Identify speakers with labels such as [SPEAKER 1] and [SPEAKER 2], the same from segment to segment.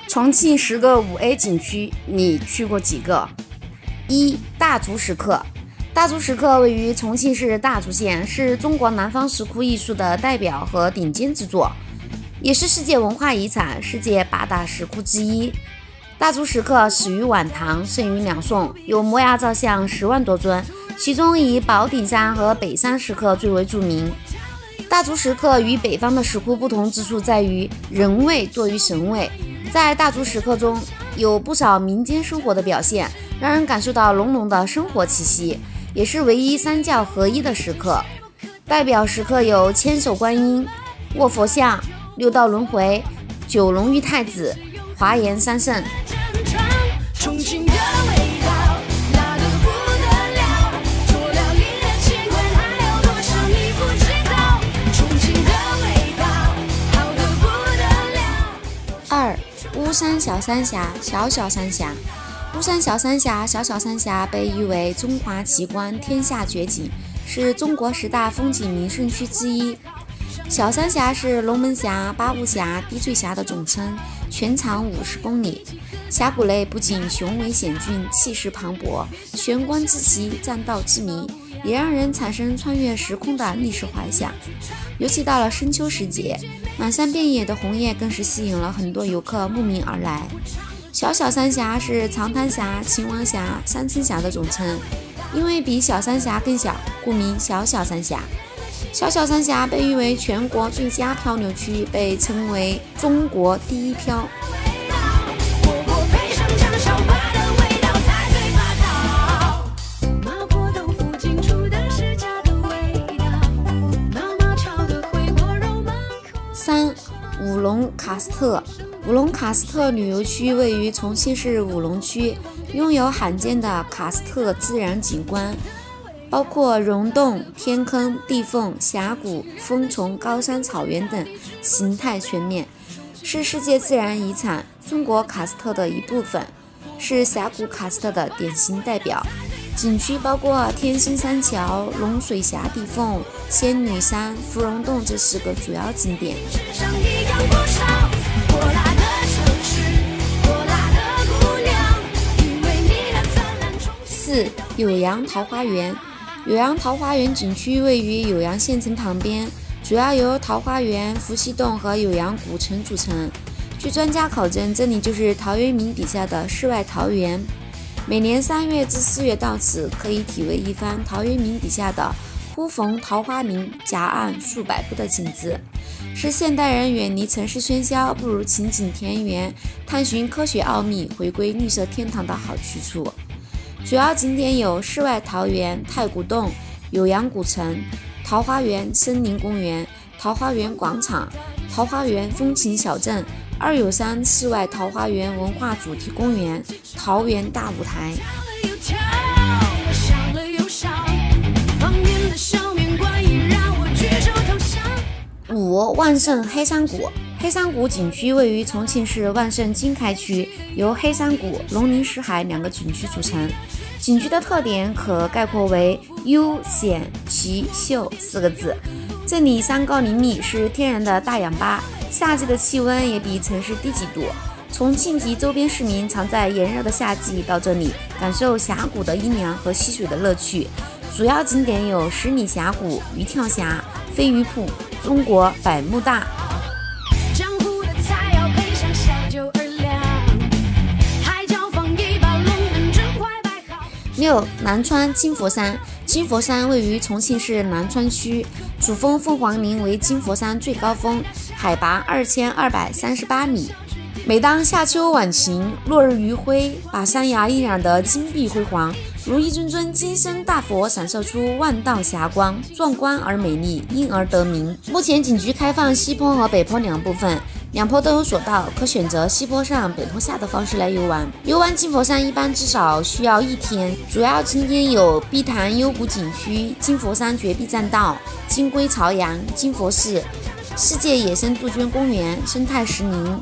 [SPEAKER 1] 重庆10个5A 景区，你去过几个？一、大足石刻。大足石刻位于重庆市大足县，是中国南方石窟艺术的代表和顶尖之作，也是世界文化遗产、世界8大石窟之一。大足石刻始于晚唐，盛于两宋，有摩崖造像10万多尊，其中以宝顶山和北山石刻最为著名。大足石刻与北方的石窟不同之处在于人味多于神味，在大足石刻中有不少民间生活的表现，让人感受到浓浓的生活气息，也是唯一三教合一的石刻。代表石刻有千手观音、卧佛像、六道轮回、九龙玉太子、华严三圣。二、巫山小三峡、小小三峡。巫山小三峡、小小三峡被誉为中华奇观、天下绝景，是中国10大风景名胜区之一。小三峡是龙门峡、八雾峡、滴翠峡的总称，全长50公里。峡谷内不仅雄伟险峻、气势磅礴，玄关之奇、栈道之谜，也让人产生穿越时空的历史怀想。尤其到了深秋时节，满山遍野的红叶更是吸引了很多游客慕名而来。小小三峡是长滩峡、秦王峡、三层峡的总称，因为比小三峡更小，故名小小三峡。小小三峡被誉为全国最佳漂流区，被称为中国第一漂。三、五龙喀斯特。五龙喀斯特旅游区位于重庆市五龙区，拥有罕见的喀斯特自然景观，包括溶洞、天坑、地缝、峡谷、蜂虫、高山草原等，形态全面，是世界自然遗产中国喀斯特的一部分，是峡谷喀斯特的典型代表。景区包括天生山桥、龙水峡地缝、仙女山、芙蓉洞这4个主要景点。四、酉阳桃花源。酉阳桃花源景区位于酉阳县城旁边，主要由桃花源、伏羲洞和酉阳古城组成。据专家考证，这里就是陶渊明笔下的世外桃源。每年3月至4月到此，可以体味一番陶渊明笔下的忽逢桃花明，夹岸数百步的景致，是现代人远离城市喧嚣，不如亲近田园，探寻科学奥秘，回归绿色天堂的好去处。主要景点有世外桃源、太古洞、酉阳古城、桃花源森林公园、桃花源广场、桃花源风情小镇、二友山世外桃花源文化主题公园、桃源大舞台。五、万盛黑山谷。黑山谷景区位于重庆市万盛经开区，由黑山谷、龙陵石海2个景区组成。景区的特点可概括为悠、险、奇、秀4个字。这里山高林密，是天然的大氧吧，夏季的气温也比城市低几度。重庆及周边市民常在炎热的夏季到这里感受峡谷的阴凉和溪水的乐趣。主要景点有十里峡谷、鱼跳峡、飞鱼铺、中国百慕大。六、南川金佛山。金佛山位于重庆市南川区，主峰凤凰岭为金佛山最高峰，海拔2238米。每当夏秋晚晴，落日余晖，把山崖一染得金碧辉煌，如一尊尊金身大佛，闪射出万道霞光，壮观而美丽，因而得名。目前景区开放西坡和北坡2部分，两坡都有索道，可选择西坡上北坡下的方式来游玩。游玩金佛山一般至少需要1天。主要景点有碧潭幽谷景区、金佛山绝壁栈道、金龟朝阳、金佛寺、世界野生杜鹃公园、生态石林。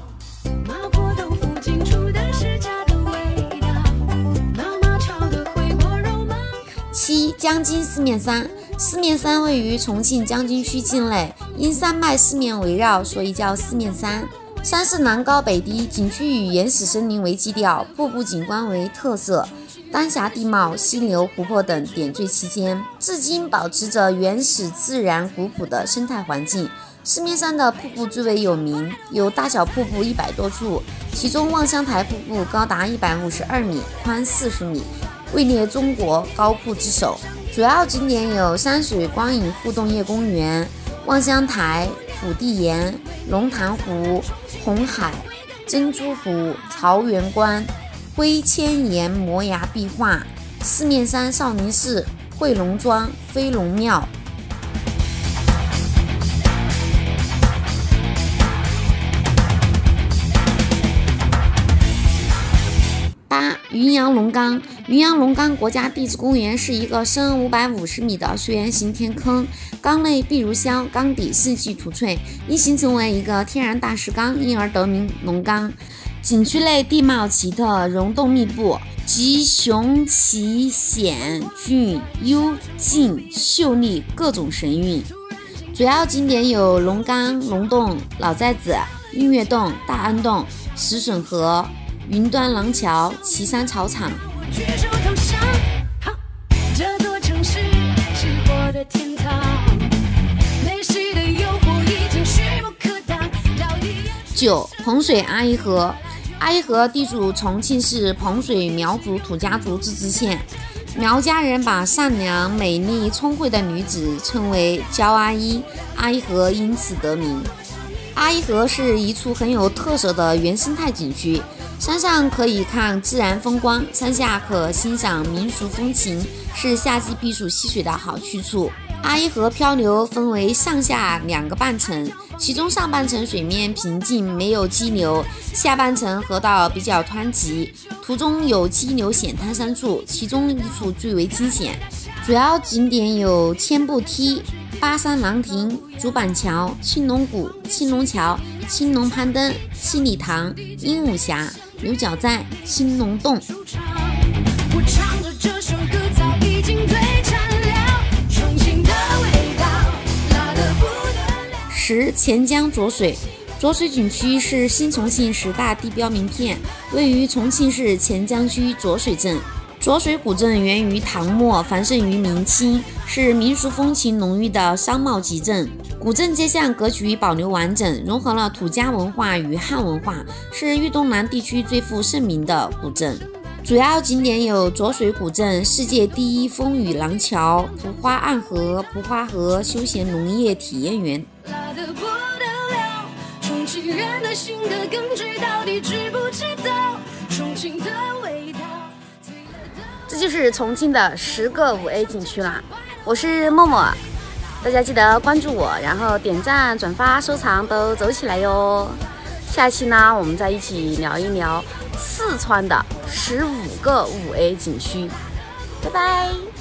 [SPEAKER 1] 七、江津四面山。四面山位于重庆江津区境内，因山脉四面围绕，所以叫四面山。 山势南高北低，景区以原始森林为基调，瀑布景观为特色，丹霞地貌、溪流、湖泊等点缀其间，至今保持着原始自然古朴的生态环境。市面上的瀑布最为有名，有大小瀑布100多处，其中望乡台瀑布高达152米，宽40米，位列中国高瀑之首。主要景点有山水光影互动夜公园、望乡台、土地岩、龙潭湖、红海、珍珠湖、曹园关、灰千岩摩崖壁画、四面山少林寺、汇龙庄、飞龙庙。云阳龙岗，云阳龙岗国家地质公园是一个深550米的水源型天坑，缸内壁如削，缸底四季涂翠，已形成为一个天然大石缸，因而得名龙岗。景区内地貌奇特，溶洞密布，集雄奇险峻幽静秀丽各种神韵。主要景点有龙岗、龙洞、老寨子、音乐洞、大安洞、石笋河、云端廊桥、岐山草场。这座城市是我的天堂，美食的诱惑已经势不可挡。9. 彭水阿姨河，阿姨河地处重庆市彭水苗族土家族自治县。苗家人把善良、美丽、聪慧的女子称为焦阿姨，阿姨河因此得名。阿姨河是一处很有特色的原生态景区，山上可以看自然风光，山下可欣赏民俗风情，是夏季避暑戏水的好去处。阿姨河漂流分为上下2个半程，其中上半程水面平静，没有激流，下半程河道比较湍急，途中有激流险滩3处，其中一处最为惊险。主要景点有千步梯、巴山廊亭、竹板桥、青龙谷、青龙桥、青龙攀登、七里塘、鹦鹉峡、牛角寨、青龙洞。我唱着这首歌早已经最惨了，重庆的味道辣得不得了。10. 钱江浊水，浊水景区是新重庆10大地标名片，位于重庆市钱江区浊水镇。浊水古镇源于唐末，繁盛于明清，是民俗风情浓郁的商贸集镇。古镇街巷格局保留完整，融合了土家文化与汉文化，是豫东南地区最负盛名的古镇。主要景点有浊水古镇、世界第一风雨廊桥、蒲花暗河、蒲花河休闲农业体验园。重庆人的心的根据到底知不知道重庆的味道。这就是重庆的10个5A 景区啦。我是默默，大家记得关注我，然后点赞、转发、收藏都走起来哟。下期呢，我们再一起聊一聊四川的15个5A 景区。拜拜。